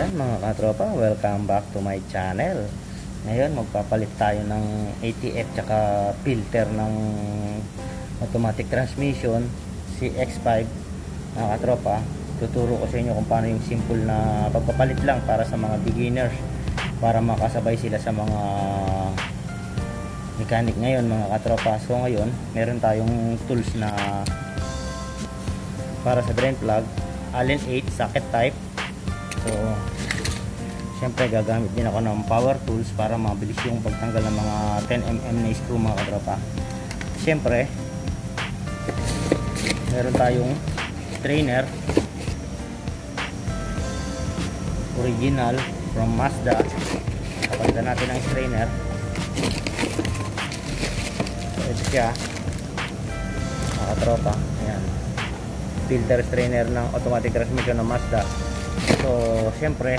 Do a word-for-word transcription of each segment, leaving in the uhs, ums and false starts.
Ayan mga katropa, welcome back to my channel. Ngayon magpapalit tayo ng A T F tsaka filter ng automatic transmission C X five. Mga katropa, tuturo ko sa inyo kung paano yung simple na pagpapalit lang para sa mga beginners, para makasabay sila sa mga mechanic ngayon mga katropa. So ngayon meron tayong tools na para sa drain plug, Allen eight socket type. So syempre gagamit din ako ng power tools para mabilis yung pagtanggal ng mga ten millimeter na screw mga katropa. Syempre meron tayong strainer original from Mazda. Kapalitan natin ang strainer. So ito siya mga katropa, ayan, filter strainer ng automatic transmission ng Mazda. So syempre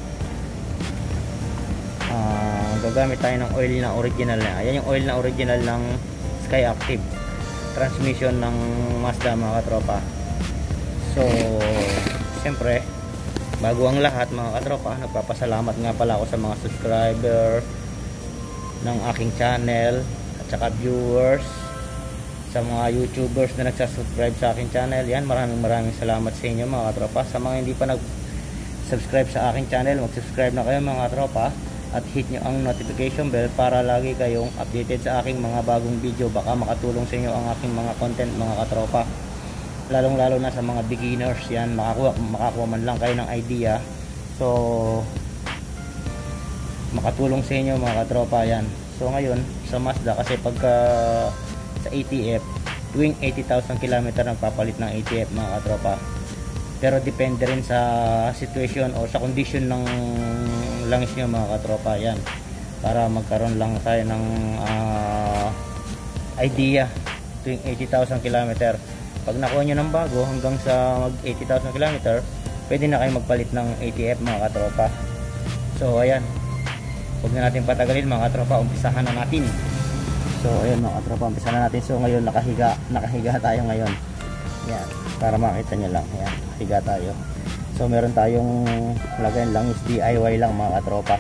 uh, gagamit tayo ng oil na original na. Ayan yung oil na original ng Sky Active transmission ng Mazda mga katropa. So syempre bago ang lahat mga katropa, nagpapasalamat nga pala ako sa mga subscriber ng aking channel at saka viewers, sa mga YouTubers na nagsasubscribe sa aking channel. Yan, maraming maraming salamat sa inyo mga katropa. Sa mga hindi pa nag-subscribe sa aking channel, mag-subscribe na kayo mga katropa at hit nyo ang notification bell para lagi kayong updated sa aking mga bagong video. Baka makatulong sa inyo ang aking mga content mga katropa, lalong lalo na sa mga beginners. Yan, makakuha, makakuha man lang kayo ng idea. So makatulong sa inyo mga katropa. Yan, so ngayon sa Mazda, kasi pagka sa A T F tuwing eighty thousand kilometer nagpapalit ng A T F mga katropa, pero depende rin sa situation o sa condition ng langis nyo mga katropa. Yan, para magkaroon lang tayo ng uh, idea. Tuwing eighty thousand kilometer, pag nakuha nyo ng bago hanggang sa mag eighty thousand kilometer, pwede na kayo magpalit ng A T F mga katropa. So ayan, huwag na natin patagalin mga katropa, umpisahan na natin. So ayan mga katropa, umpisa na natin. So ngayon nakahiga, nakahiga tayo ngayon. Yan, para makita nyo lang. Yan, nakahiga tayo. So meron tayong lagayan lang, is D I Y lang mga katropa.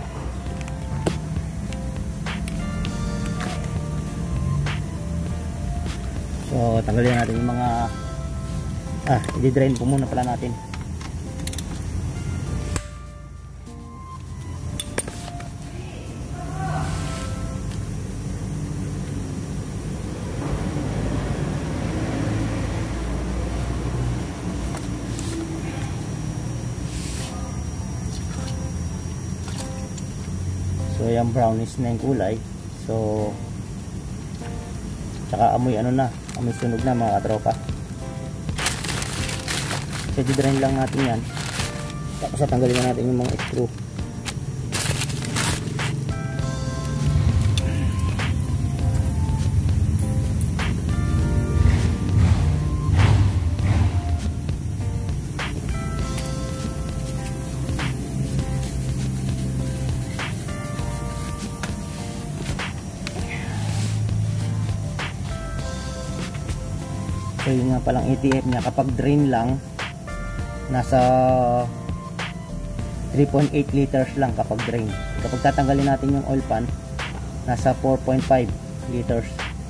So tanggalin natin yung mga ah, i-drain po muna pala natin. So yung brownish na yung kulay. So tsaka amoy ano na, amoy sunog na mga katropa. So i-drain lang natin yan, tapos tatanggalin na natin yung mga screw. So yun nga palang A T F niya, kapag drain lang nasa three point eight liters lang kapag drain. Kapag tatanggalin natin yung oil pan, nasa four point five liters.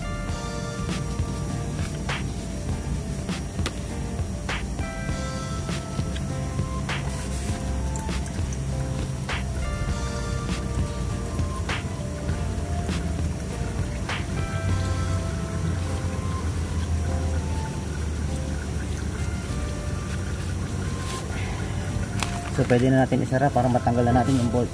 So pwede na natin isara para matanggal na natin yung bolt.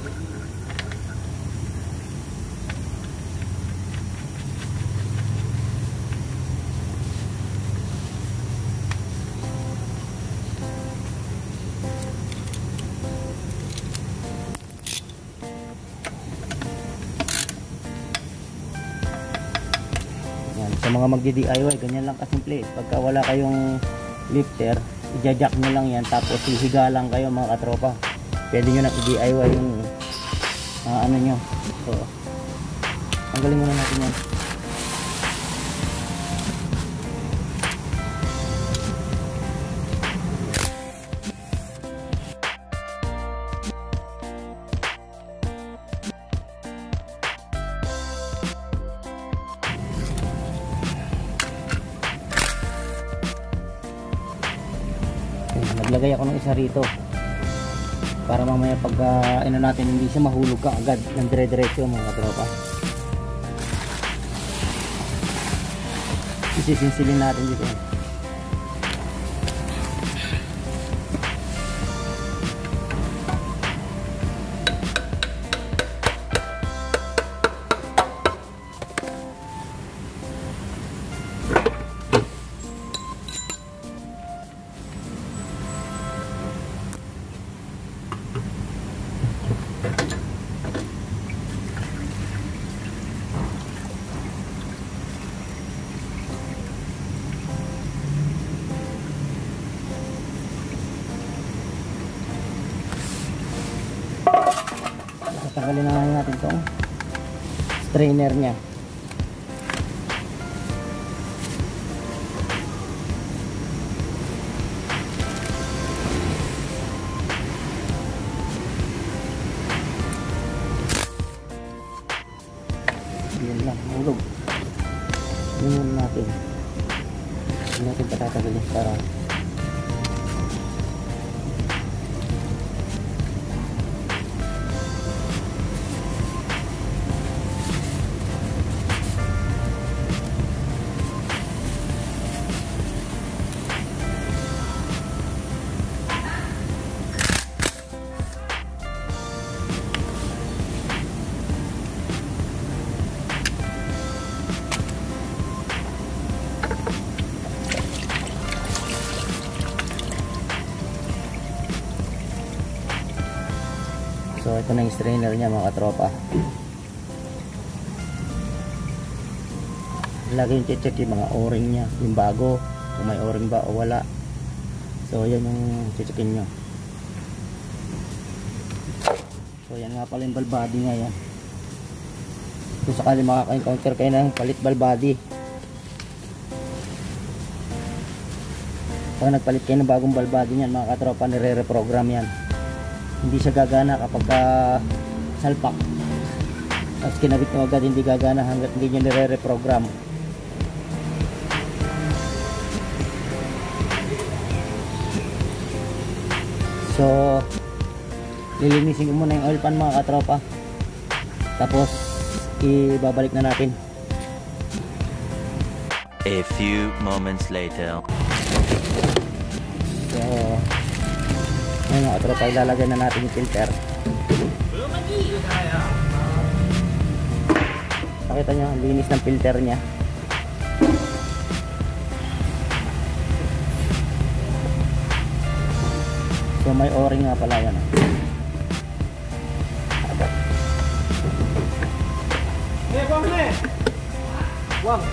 Yan, sa mga magdi-D I Y, ganyan lang kasimple. Pagka wala kayong lifter, i-jack nyo lang yan, tapos hihiga lang kayo mga katropa. Pwede nyo na i-D I Y yung uh, ano nyo. So tanggalin muna natin yan. naglagay ako ng isa rito para mamaya pag uh, ino natin hindi siya mahulog ka agad ng dire-diretso mga katropa. Isisinsilin natin dito. Tanggalin na nga natin itong strainer nya. Yan lang, hulog. Yan natin. Yan natin patatagalin para so ito na yung strainer nya mga katropa. Lagi yung check yung mga o-ring nya, yung bago, kung may o-ring ba o wala. So yan yung checkin nyo. So yan nga pala yung ball body nga yan. Kung sakali makaka-encounter kayo ng palit ball body, pag nagpalit kayo ng bagong ball body nyan mga katropa, nire-reprogram yan. Hindi siya gagana kapag uh, salpak. Tapos kinabit nyo agad, hindi gagana hanggat hindi nyo nire-reprogram. So lilinisin ko muna yung oil pan mga katropa, tapos ibabalik na natin. A few moments later. So ayun mga katropa, ilalagay na natin yung filter. Nakita nyo, ang linis ng filter nya. So may o-ring nga pala yan. Eh, Wang ne. Wang.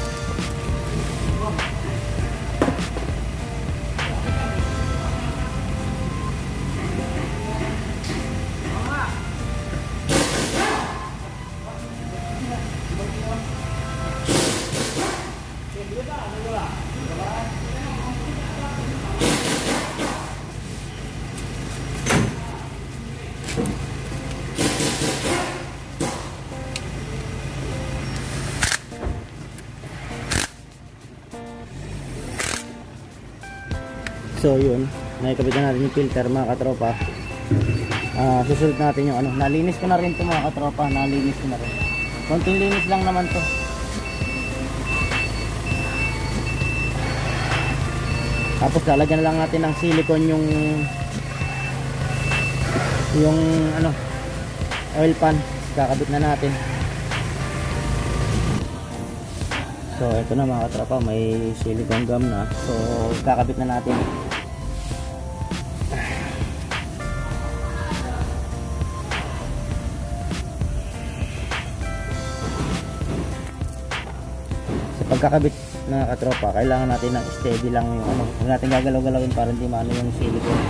So yun, nakikabit na natin yung filter mga katropa. uh, Susunod natin yung ano, nalinis ko na rin to mga katropa. Nalinis ko na rin, konting linis lang naman to. Tapos lalagyan na lang natin ng silicone yung yung ano, oil pan. Kakabit na natin. So ito na mga katropa, may silicone gum na. So kakabit na natin. Sa pagkakabit mga katropa, kailangan natin ng steady lang yung ano. Huwag natin gagalaw-galawin para hindi maano yung silicone.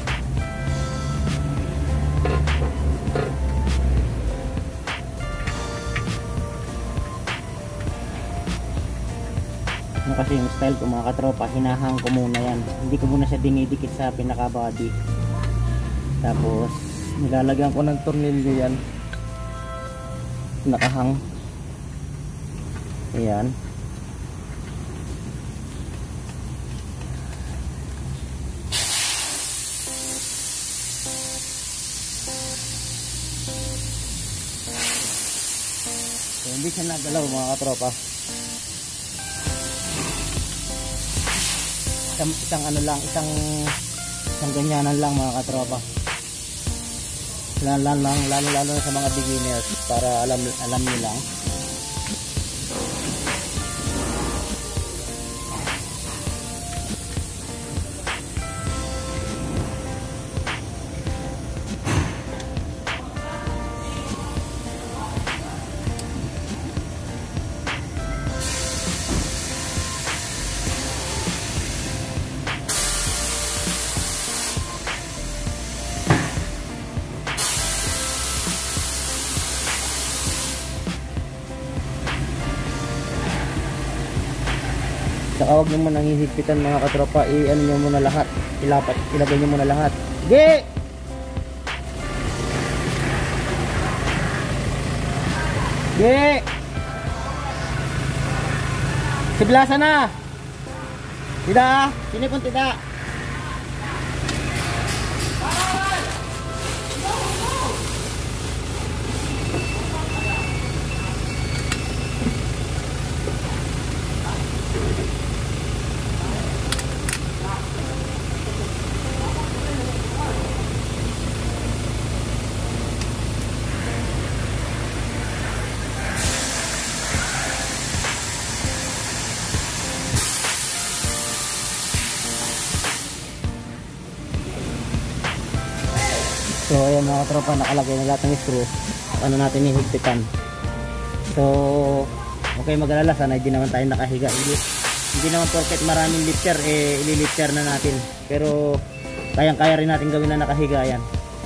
Ano kasi yung style ko mga katropa, hinahang ko muna yan. Hindi ko muna siya dinidikit sa pinaka body. Tapos nilalagyan ko ng tornilyo yan, nakahang. Ayan. hindi siya nagalaw mga katropa. Isang, isang ano lang, isang isang ganyanan lang mga katropa. Lalo lang, lalo lalo na sa mga beginners para alam alam niyo lang. Saka huwag nyo muna hihigpitan mga katropa, i-ano nyo muna lahat, ilapat, ilagay nyo muna lahat. Sige! Sige! Siblasa na! Tida! Sini pun tida! So ayan mga katropa, nakalagay na lahat ng screw. Ano natin hihigpitan. So okay, mag-alala, sana hindi naman tayo nakahiga. Hindi, hindi naman porket maraming lifter eh ililifter na natin. Pero kayang kaya rin natin gawin na nakahiga yan.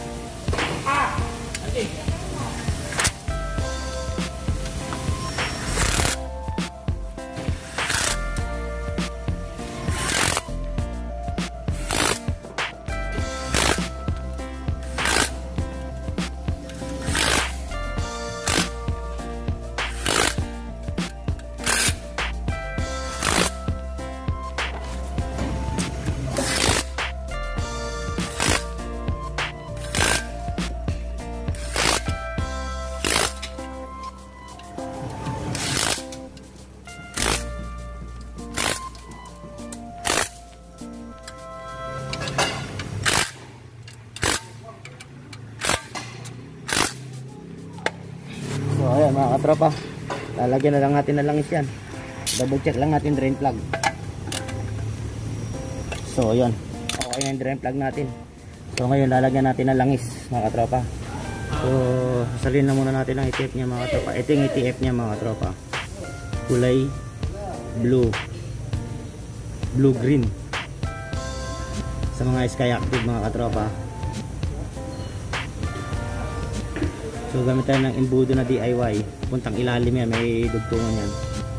So ayan mga katropa, lalagyan na lang natin na langis yan. Double check lang natin drain plug. So ayan, okay na yung drain plug natin. So ngayon lalagyan natin ng langis mga katropa. So sasalin na muna natin ang E T F niya mga katropa. Ito yung E T F niya mga katropa, kulay blue, blue green sa mga Sky Active mga katropa. So gamit tayo ng embudo na D I Y, puntang ilalim yan, may dugtungan yan.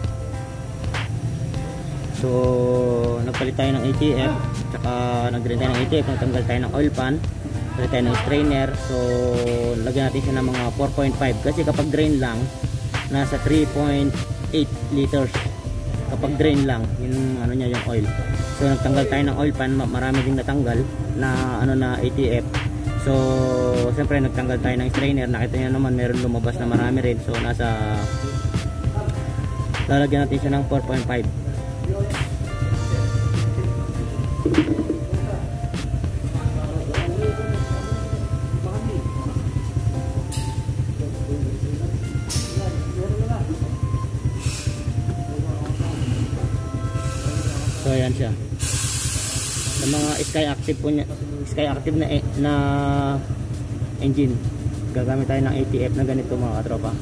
So nagpalit tayo ng A T F, tsaka nag-drain tayo ng A T F, nagtanggal tayo ng oil pan, nagpalit tayo ng strainer. So lagyan natin siya ng mga four point five, kasi kapag drain lang nasa three point eight liters kapag drain lang yung ano niya, yung oil. So nagtanggal tayo ng oil pan, marami ding natanggal na ano na A T F. So siyempre nagtanggal tayo ng strainer, nakita niyo naman meron lumabas na marami rin. So nasa, lalagyan natin siya ng four point five. So ayan siya. Sa mga Sky Active po niya, Sky Active na, eh, na engine, gagamit tayo ng A T F na ganito mga katropa.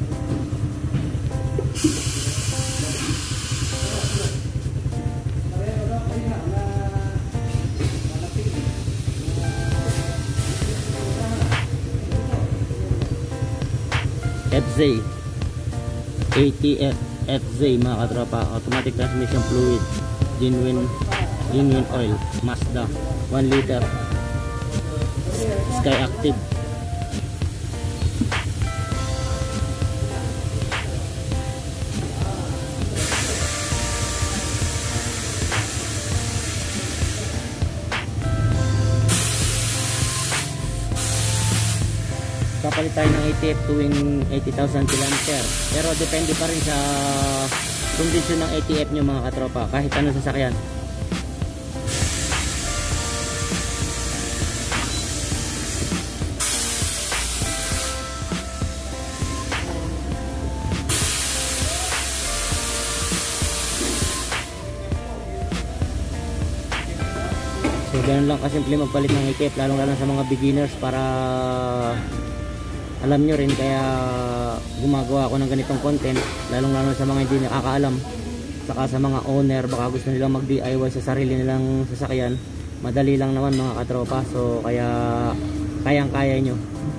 F Z A T F F Z mga katropa, automatic transmission fluid, genuine genuine oil, Mazda one liter, Sky Active. papalit tayo ng A T F tuwing eighty thousand kilometer. Pero depende pa rin sa kondisyon ng A T F nyo mga katropa, kahit anong sasakyan. So ganun lang kasimple magpalit ng A T F, lalong lalo sa mga beginners, para alam nyo rin. Kaya gumagawa ako ng ganitong content, lalong lalo sa mga hindi nakakaalam, saka sa mga owner, baka gusto nilang mag D I Y sa sarili nilang sasakyan. Madali lang naman mga katropa, so kaya kayang kaya nyo.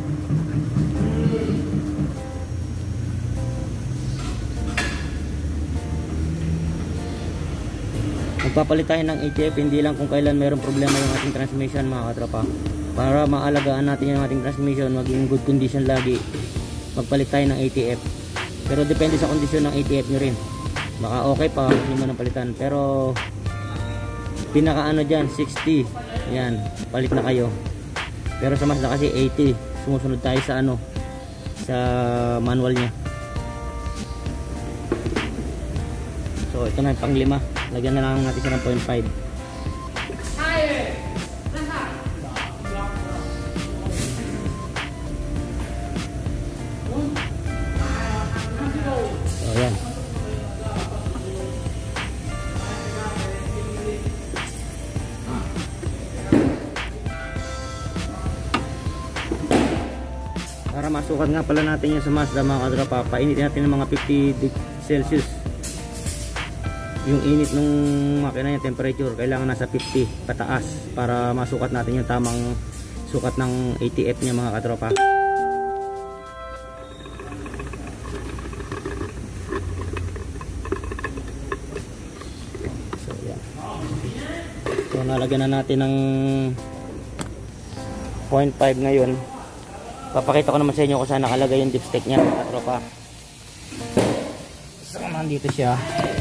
Magpapalit tayo ng A T F hindi lang kung kailan mayroong problema yung ating transmission mga katropa. Para maalagaan natin yung ating transmission, maging good condition lagi, magpalit tayo ng A T F. Pero depende sa kondisyon ng A T F nyo rin. Baka okay pa, hindi mo nang palitan. Pero pinaka ano dyan, sixty. Yan, palit na kayo. Pero sa Mazda kasi eighty. Sumusunod tayo sa ano, sa manual nya. So ito na yung pang lima. Lagyan na lang natin siya ng point five. So yan. Para masukat nga pala natin yung sa Mazda mga katropa, painitin natin ng mga fifty Celsius. Yung init ng makina niya, temperature, kailangan nasa fifty pataas para masukat natin yung tamang sukat ng A T F niya mga katropa. So yan. So nalagyan na natin ng point five ngayon. Papakita ko naman sa inyo kung saan nakalagay yung dipstick niya mga katropa. So nandito siya.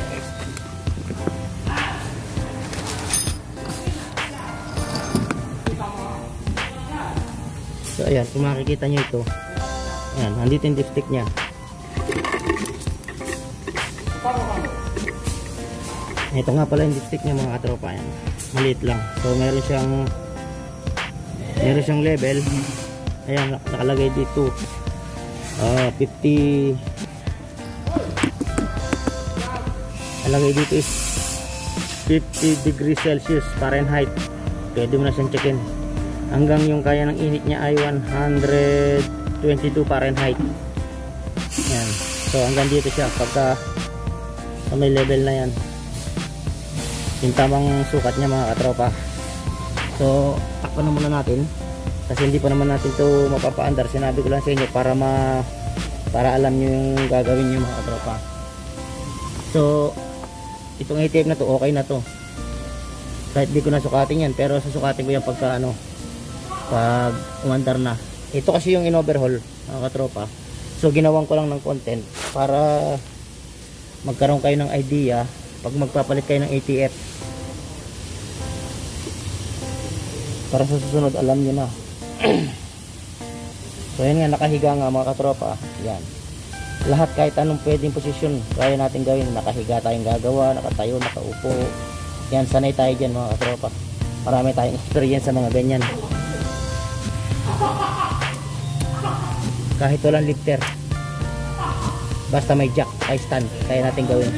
So ayan, kung makikita nyo ito, ayan, nandito yung dipstick nya. Ito nga pala yung dipstick nya mga katropa. Ayan, maliit lang. So meron siyang meron siyang level. Ayan, nakalagay dito uh, fifty. Nakalagay dito is fifty degrees Celsius Fahrenheit. Pwede mo na siyang checkin. Hanggang yung kaya ng init niya ay one hundred twenty-two Fahrenheit. Yan. So hanggang dito siya pagka so, may level na yan. Yung tamang sukat niya mga katropa. So takpan na muna natin kasi hindi pa naman natin to mapapaandar. Sinabi ko lang sa inyo para ma para alam nyo yung gagawin nyo mga katropa. So itong A T F na to okay na to. Kahit di ko na sukatin yan, pero susukatin ko yan pagka ano, pag umandar na. Ito kasi yung in-overhaul mga katropa. So ginawan ko lang ng content para magkaroon kayo ng idea pag magpapalit kayo ng A T F, para sa susunod alam nyo na. So yan nga, nakahiga nga mga katropa. Yan, lahat kahit anong pwedeng posisyon kaya natin gawin. Nakahiga tayong gagawa, nakatayo, nakaupo. Yan, sanay tayo dyan mga katropa. Marami tayong experience sa mga ganyan. Kahit walang lifter, basta may jack, ay stand, kaya natin gawin.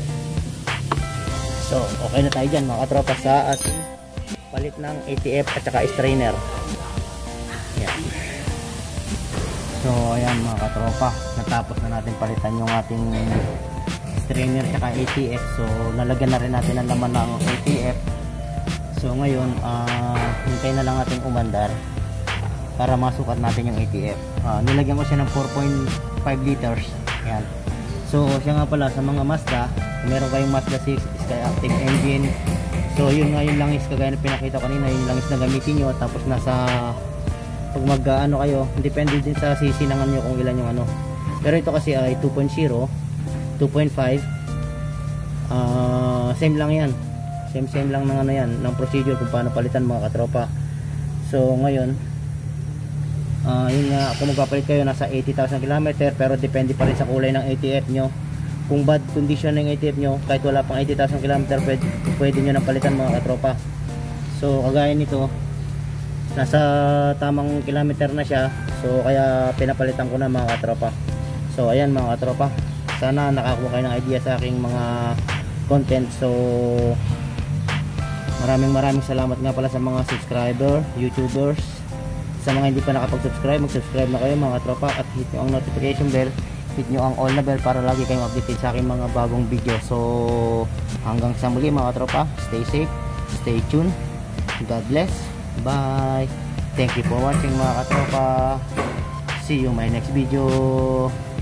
So okay na tayo dyan mga katropa sa ating palit ng A T F at saka strainer. Yan. So ayan mga katropa, natapos na natin palitan yung ating strainer at saka A T F. So nalagyan na rin natin ang laman ng A T F. So ngayon uh, hintay na lang natin umandar para masukat natin yung A T F. Uh, nilagyan ko siya ng four point five liters. Yan. So siya nga pala sa mga Mazda, meron kayong Mazda six Skyactiv engine. So yun nga, yung langis kagaya na pinakita ko kanina, yung langis na gamitin nyo. Tapos nasa pag mag ano kayo, depende din sa sisinangan nyo kung ilan yung ano. Pero ito kasi ay two point oh, two point five. uh, Same lang yan. Same same lang ng ano yan, ng procedure kung paano palitan mga katropa. So ngayon Ah, yun nga, kung magpapalit kayo nasa eighty thousand kilometer, pero depende pa rin sa kulay ng A T F nyo. Kung bad condition ng A T F nyo, kahit wala pang eighty thousand kilometer, pwede, pwede nyo nang palitan mga katropa. So kagaya nito, nasa tamang kilometer na siya, so kaya pinapalitan ko na mga katropa. So ayan mga katropa, sana nakakuha kayo ng idea sa aking mga content. So maraming maraming salamat nga pala sa mga subscriber, YouTubers. Sa mga hindi pa nakapag-subscribe, mag-subscribe na kayo mga tropa at hit nyo ang notification bell, hit nyo ang all na bell para lagi kayong updated sa aking mga bagong video. So hanggang sa muli mga tropa, stay safe, stay tuned, God bless, bye, thank you for watching mga katropa, see you in my next video.